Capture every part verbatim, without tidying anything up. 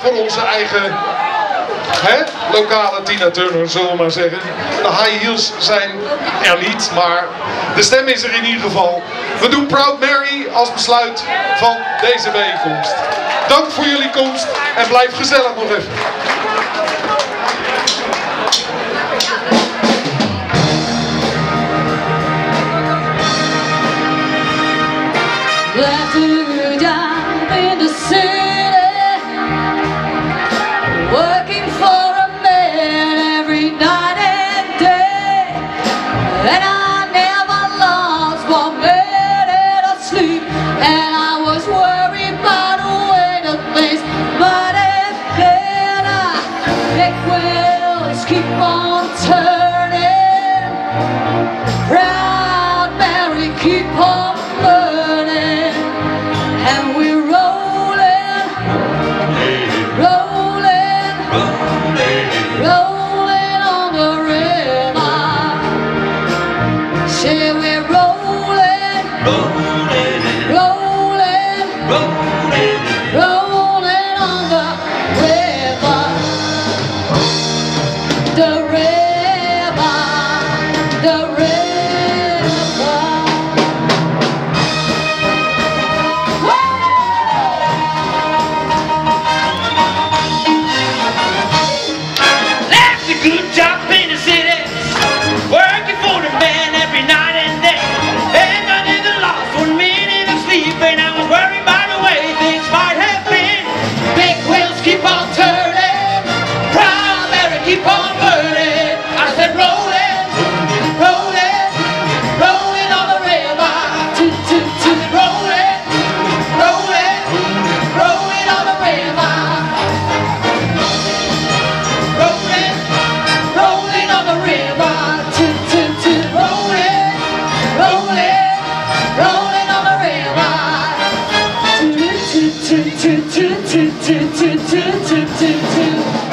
voor onze eigen hè, lokale Tina Turner, zullen we maar zeggen. De high heels zijn er niet, maar de stem is er in ieder geval. We doen Proud Mary als besluit van deze bijeenkomst. Dank voor jullie komst en blijf gezellig nog even. Left her down in the city, working for a man every night and day, and I never lost one minute of sleep, and I was worried about the way the things might have been. I big wheels keep on turning, Proud Mary keep on burning. And we're rolling, rolling, rolling on the river. Say we're rolling, rolling, rolling, rolling on the river. The river, the river. Good job in the city, working for the man every night and day. And I never lost one minute of sleep, and I was worried by the way things might have been. Big wheels keep on turning, Proud Mary keep on burning. I said rolling, rolling, rolling on the river. Toot, toot, toot, rolling, rolling, rolling on the river. Rolling, rolling on the river, toot toot toot, rolling, rolling, rolling on the river, toot toot toot toot toot toot toot toot toot toot toot.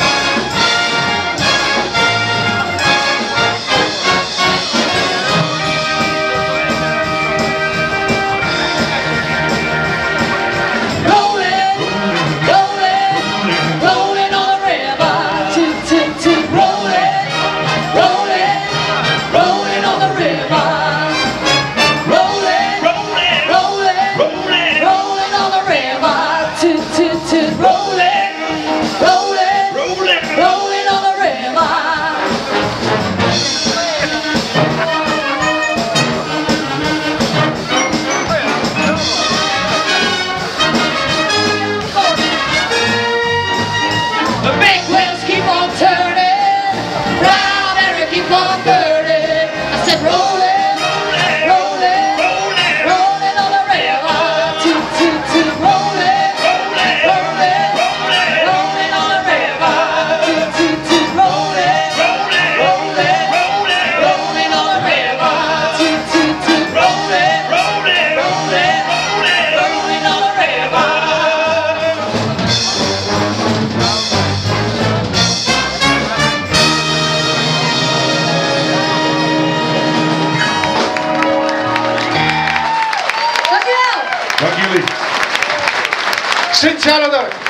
Dank jullie. Sint-Janne.